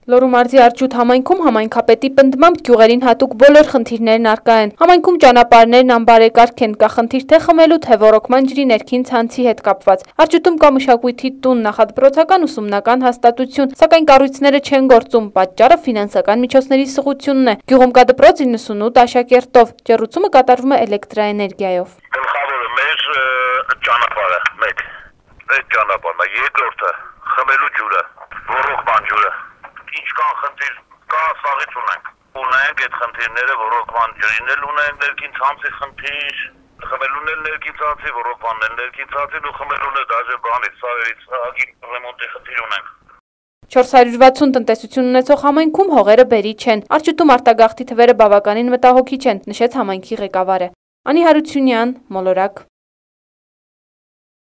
Լոռու մարզի Արջուտ համայնքում համայնքապետի պնդմամբ գյուղերին հատուկ բոլոր խնդիրներն առկա են։ Համայնքում ճանապարհներն անբարեկարգ են, կա խնդիր թե խմելու, թե ոռոգման ջրի ներքին ցանցի հետ կապված։ Արջուտում կա մշակույթի տուն, նախադպրոցական ուսումնական հաստատություն, սակայն կառույցները չեն գործում, պատճառը ֆինանսական միջոցների սղությունն է։ Գյուղում կա դպրոց 98 աշակերտով, ջեռուցումը կատարվում է էլեկտրաէներգիայով։ Գլխավորը մեր ճանապարհը, մեկ, այդ ճանապարհը, երկրորդը խմելու ջուրը, ոռոգման ջուրը։ Ինչքան խնդիր կա, սաղից ունենք այդ խնդիրները, ոռոգման ջրին էլ ունենք, ներքին ցանցի խնդիր, խմելուն էլ ներքին ցանցի, ոռոգմանն էլ ներքին ցանցի, ու խմելուն էլ դաժե բանից, սարերից, ռեմոնտի խնդիր ունենք։ 460 տնտեսություն ունեցող համայնքում հողերը բերի չեն։ Արջուտում արտագաղթի թվերը բավականին մտահոգիչ են, նշեց համայնքի ղեկավարը։ Անի Հարությունյան, Մոլորակ։